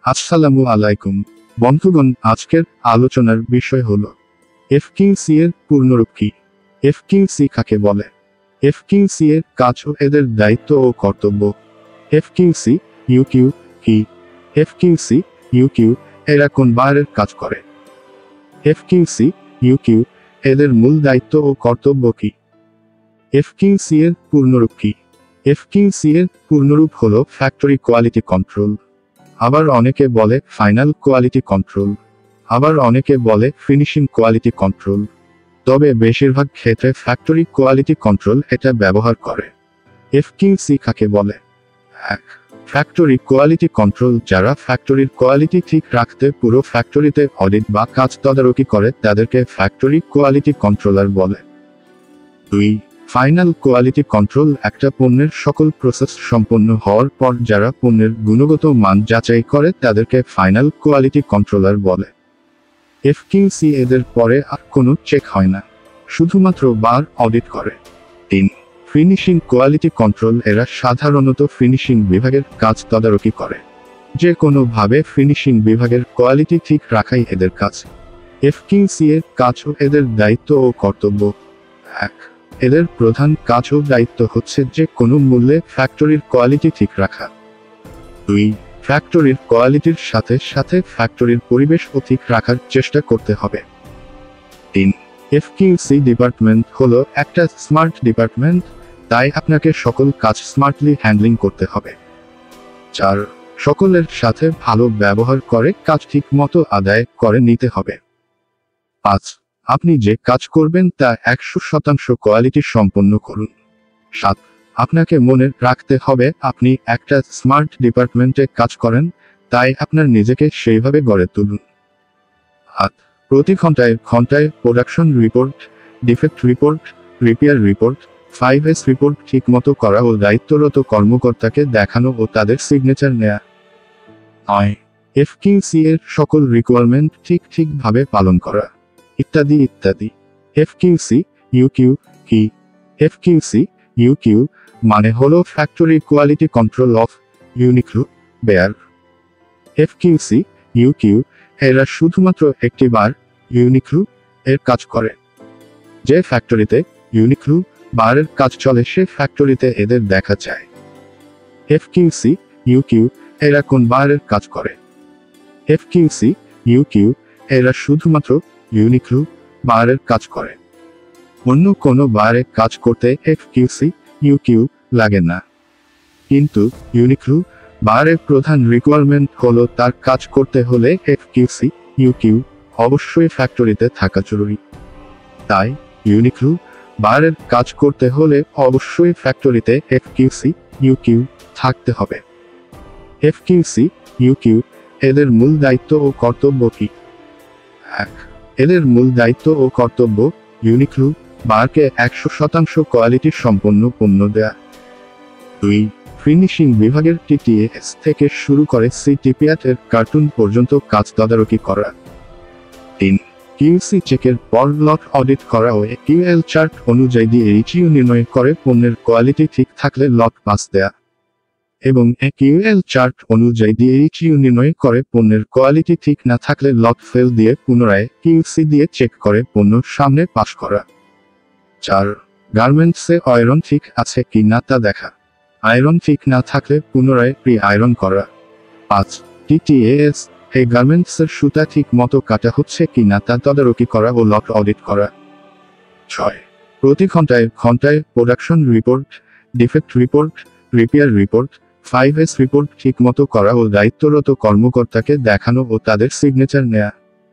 আসসালামু আলাইকুম বন্ধুগণ, আজকের আলোচনার বিষয় হলো এফকিউসি এর পূর্ণরূপ কি। এফকিউসি কাকে বলে, এফকিউসি এর কাজ ও এদের দায়িত্ব ও কর্তব্য। এফকিউসি ইউকিউ কি, এফকিউসি ইউকিউ এরা কোন বারের কাজ করে। এফকিউসি ইউকিউ এদের মূল দায়িত্ব ও কর্তব্য কি। এফকিউসি এর পূর্ণরূপ কি। এফকিউসি এর পূর্ণরূপ হলো ফ্যাক্টরি কোয়ালিটি কন্ট্রোল। আবার অনেকে বলে ফাইনাল কোয়ালিটি কন্ট্রোল, আবার অনেকে বলে ফিনিশিং কোয়ালিটি কন্ট্রোল। তবে বেশিরভাগ ক্ষেত্রে ফ্যাক্টরি কোয়ালিটি কন্ট্রোল এটা ব্যবহার করে। এফকিউসি কাকে বলে। 1. ফ্যাক্টরি কোয়ালিটি কন্ট্রোল যারা ফ্যাক্টরির কোয়ালিটি ঠিক রাখতে পুরো ফ্যাক্টরিতে অডিট বা কাজ তদারকি করে তাদেরকে ফ্যাক্টরি কোয়ালিটি কন্ট্রোলার বলে। 2. ফাইনাল কোয়ালিটি কন্ট্রোল একটা পণ্যের সকল প্রসেস সম্পন্ন হওয়ার পর যারা পণ্যের গুণগত মান যাচাই করে তাদেরকে ফাইনাল কোয়ালিটি কন্ট্রোলার বলে। এফকিউসি এদের পরে আর কোনো চেক হয় না, শুধুমাত্র বার অডিট করে। 3. ফিনিশিং কোয়ালিটি কন্ট্রোল এরা সাধারণত ফিনিশিং বিভাগের কাজ তদারকি করে। যে কোনোভাবে ফিনিশিং বিভাগের কোয়ালিটি ঠিক রাখাই এদের কাজ। এফকিউসি এর কাজ ও এদের দায়িত্ব ও কর্তব্য। 1. এদের প্রধান কাজ ও দায়িত্ব হচ্ছে যে কোনো মূল্যে ফ্যাক্টরির কোয়ালিটি ঠিক রাখা। 2. ফ্যাক্টরির কোয়ালিটির সাথে সাথে ফ্যাক্টরির পরিবেশও ঠিক রাখার চেষ্টা করতে হবে। 3. এফকিউসি ডিপার্টমেন্ট হলো একটা স্মার্ট ডিপার্টমেন্ট, তাই আপনাকে সকল কাজ স্মার্টলি হ্যান্ডলিং করতে হবে। 4. সকলের সাথে ভালো ব্যবহার করে কাজ ঠিক মতো আদায় করে নিতে হবে। 5. আপনি যে কাজ করবেন তা 100% কোয়ালিটি সম্পন্ন করুন। 7. আপনাকে মনে রাখতে হবে আপনি একটা স্মার্ট ডিপার্টমেন্টে কাজ করেন, তাই আপনার নিজেকে সেইভাবে গড়ে তুলুন। 8. প্রতি ঘন্টায় ঘন্টায় production report, defect report, repair report, 5S report ঠিকমতো করা ও দায়িত্বরত কর্মকর্তাকে দেখানো ও তাদের সিগনেচার নেয়া। 9. এফকিউসি এর সকল রিকোয়ারমেন্ট ঠিকভাবে পালন করা, ইত্যাদি ইত্যাদি। এফকিউসি ইউকিউ কি। এফকিউসি ইউকিউ মানে হলো factory quality control of Uniqlo বেয়ার। এফকিউসি ইউকিউ এরা শুধুমাত্র একটি বার ইউনিক্লু এর কাজ করে। যে ফ্যাক্টরিতে ইউনিক্লু বারের কাজ চলে সে ফ্যাক্টরিতে এদের দেখা যায়। এফকিউসি ইউকিউ এরা কোন বারের কাজ করে। এফকিউসি ইউকিউ এরা শুধুমাত্র ইউনিক্লু বারের কাজ করে। অন্য কোনো বারে কাজ করতে এফকিউসি ইউকিউ লাগে না। কিন্তু ইউনিক্লু বারের প্রধান রিকোয়ারমেন্ট হলো তার কাজ করতে হলে এফকিউসি ইউকিউ অবশ্যই ফ্যাক্টরিতে থাকা জরুরি। তাই ইউনিক্লু বারের কাজ করতে হলে অবশ্যই ফ্যাক্টরিতে এফকিউসি ইউকিউ থাকতে হবে। এফকিউসি ইউকিউ এদের মূল দায়িত্ব ও কর্তব্য কি। 1. এদের মূল দায়িত্ব ও কর্তব্য ইউনিক্লু বারকে 100% কোয়ালিটি সম্পন্ন পণ্য দেয়া। 2. ফিনিশিং বিভাগের টিটিএস থেকে শুরু করে সিটিপিআট এর কার্টুন পর্যন্ত কাজ তদারকি করা। 3. কিউসি চেকের পর লট অডিট করা ও কিউএল চার্ট অনুযায়ী ডিএইচইউ নির্ণয় করে পণ্যের কোয়ালিটি ঠিক থাকলে লট পাস দেয়া এবং কিউএল চার্ট অনুযায়ী ডিএইচইউ নির্ণয় করে পণ্যের কোয়ালিটি ঠিক না থাকলে লট ফেল দিয়ে পুনরায় কিউসি দিয়ে চেক করে পণ্য সামনে পাস করা। 4. গার্মেন্টসে আয়রন ঠিক আছে কি না তা দেখা, আয়রন ঠিক না থাকলে পুনরায় প্রি আয়রন করা। 5. টিটিএস এই গার্মেন্টসের সুতা ঠিক মতো কাটা হচ্ছে কি না তা তদারকি করা ও লট অডিট করা। 6. প্রতি ঘন্টায় ঘন্টায় production report, defect report, repair report, 5S report ঠিকমতো করা ও দায়িত্বরত কর্মকর্তাকে দেখানো ও তাদের সিগনেচার নেয়া।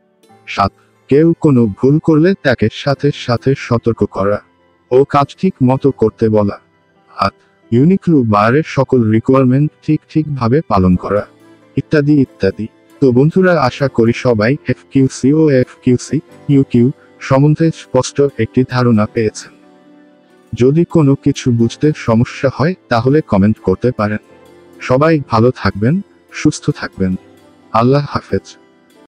7. কেউ কোনো ভুল করলে তাকে সাথে সাথে সতর্ক করা ও কাজ ঠিক মতো করতে বলা। 8. ইউনিক্লু বারের সকল রিকোয়ারমেন্ট ঠিকভাবে পালন করা, ইত্যাদি ইত্যাদি। তো বন্ধুরা, আশা করি সবাই এফকিউসি ও এফকিউসি ইউকিউ সম্বন্ধে স্পষ্ট একটি ধারণা পেয়েছেন। যদি কোনো কিছু বুঝতে সমস্যা হয় তাহলে কমেন্ট করতে পারেন। সবাই ভালো থাকবেন, সুস্থ থাকবেন। আল্লাহ হাফেজ।